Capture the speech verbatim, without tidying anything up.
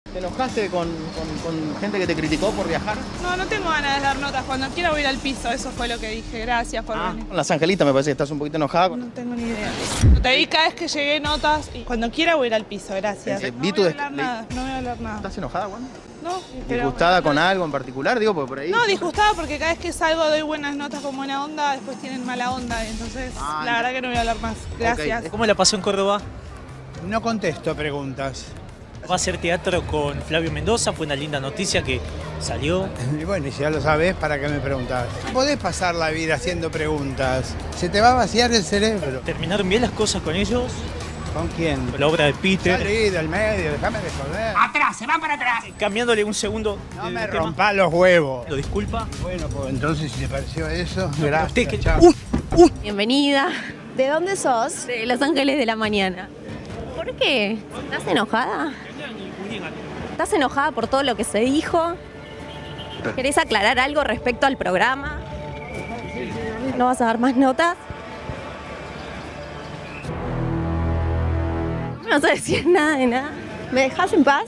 ¿Te enojaste con, con, con gente que te criticó por viajar? No, no tengo ganas de dar notas. Cuando quiera voy a ir al piso. Eso fue lo que dije. Gracias por Ah, venir. con las angelitas me parece que estás un poquito enojada. Con... No tengo ni idea. Te di cada vez que llegué notas y cuando quiera voy a ir al piso. Gracias. Eh, No vi voy tu a des- hablar le- nada. No voy a hablar nada. ¿Estás enojada, Juan? No, pero... ¿Disgustada con algo en particular? Digo, porque por ahí... No, disgustada porque cada vez que salgo doy buenas notas con buena onda, después tienen mala onda. Entonces, Ah, la verdad que no voy a hablar más. Gracias. Ok. ¿Cómo la pasó en Córdoba? No contesto preguntas. Va a hacer teatro con Flavio Mendoza, fue una linda noticia que salió. Y bueno, y si ya lo sabes, ¿para qué me preguntas? Podés pasar la vida haciendo preguntas. Se te va a vaciar el cerebro. ¿Terminaron bien las cosas con ellos? ¿Con quién? Con la obra de Peter. Salí del medio, déjame de joder. ¡Atrás! ¡Se van para atrás! Cambiándole un segundo. No de me tema. rompa los huevos. Lo disculpa. Bueno, pues entonces si te pareció eso, Usted gracias. que- chao. ¡Uy! ¡Uy! Bienvenida ¿De dónde sos? de Los Ángeles de la Mañana. ¿Por qué? ¿Estás enojada? ¿Estás enojada por todo lo que se dijo? ¿Querés aclarar algo respecto al programa? ¿No vas a dar más notas? No vas a decir nada de nada. ¿Me dejas en paz?